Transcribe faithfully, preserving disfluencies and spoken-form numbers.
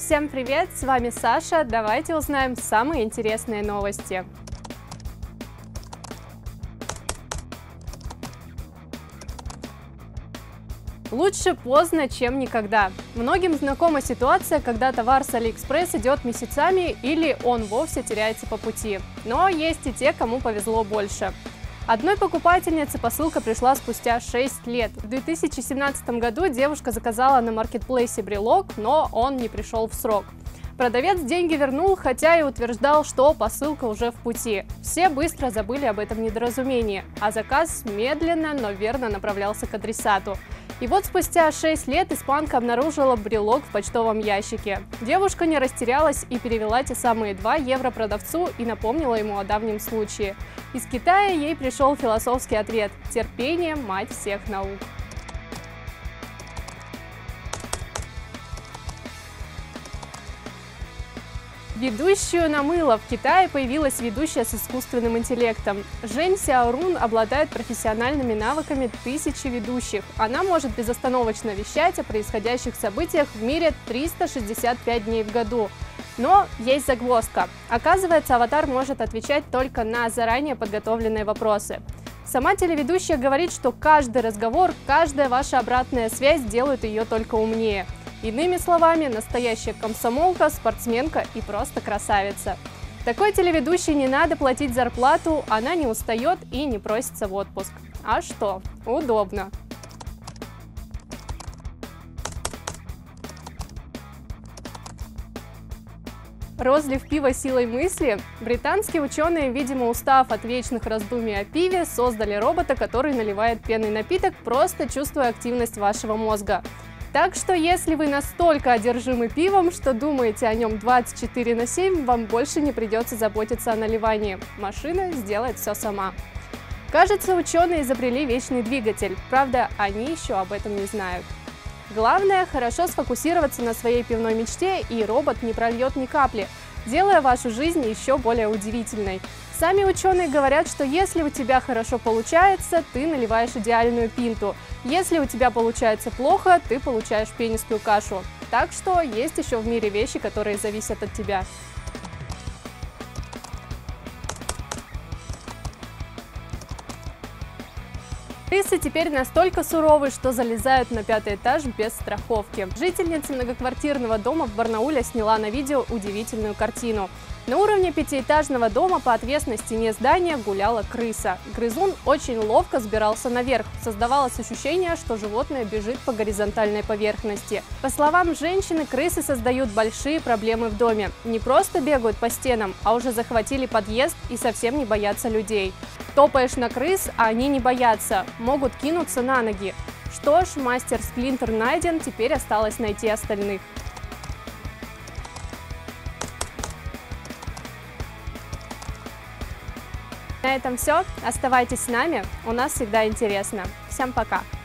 Всем привет, с вами Саша, давайте узнаем самые интересные новости. Лучше поздно, чем никогда. Многим знакома ситуация, когда товар с Алиэкспресс идет месяцами или он вовсе теряется по пути. Но есть и те, кому повезло больше. Одной покупательнице посылка пришла спустя шесть лет. В две тысячи семнадцатом году девушка заказала на маркетплейсе брелок, но он не пришел в срок. Продавец деньги вернул, хотя и утверждал, что посылка уже в пути. Все быстро забыли об этом недоразумении, а заказ медленно, но верно направлялся к адресату. И вот спустя шесть лет испанка обнаружила брелок в почтовом ящике. Девушка не растерялась и перевела те самые два евро продавцу и напомнила ему о давнем случае. Из Китая ей пришел философский ответ: терпение – мать всех наук. Ведущую намыло. В Китае появилась ведущая с искусственным интеллектом. Жень Сяорун обладает профессиональными навыками тысячи ведущих. Она может безостановочно вещать о происходящих событиях в мире триста шестьдесят пять дней в году. Но есть загвоздка. Оказывается, аватар может отвечать только на заранее подготовленные вопросы. Сама телеведущая говорит, что каждый разговор, каждая ваша обратная связь делают ее только умнее. Иными словами, настоящая комсомолка, спортсменка и просто красавица. Такой телеведущей не надо платить зарплату, она не устает и не просится в отпуск. А что? Удобно. Розлив пива силой мысли. Британские ученые, видимо, устав от вечных раздумий о пиве, создали робота, который наливает пенный напиток, просто чувствуя активность вашего мозга. Так что, если вы настолько одержимы пивом, что думаете о нем двадцать четыре на семь, вам больше не придется заботиться о наливании. Машина сделает все сама. Кажется, ученые изобрели вечный двигатель, правда, они еще об этом не знают. Главное – хорошо сфокусироваться на своей пивной мечте, и робот не прольет ни капли, делая вашу жизнь еще более удивительной. Сами ученые говорят, что если у тебя хорошо получается, ты наливаешь идеальную пинту. Если у тебя получается плохо, ты получаешь пенистую кашу. Так что есть еще в мире вещи, которые зависят от тебя. Крысы теперь настолько суровы, что залезают на пятый этаж без страховки. Жительница многоквартирного дома в Барнауле сняла на видео удивительную картину. На уровне пятиэтажного дома по отвесной стене здания гуляла крыса. Грызун очень ловко сбирался наверх. Создавалось ощущение, что животное бежит по горизонтальной поверхности. По словам женщины, крысы создают большие проблемы в доме. Не просто бегают по стенам, а уже захватили подъезд и совсем не боятся людей. Топаешь на крыс, а они не боятся, могут кинуться на ноги. Что ж, мастер Сплинтер найден, теперь осталось найти остальных. На этом все. Оставайтесь с нами, у нас всегда интересно. Всем пока!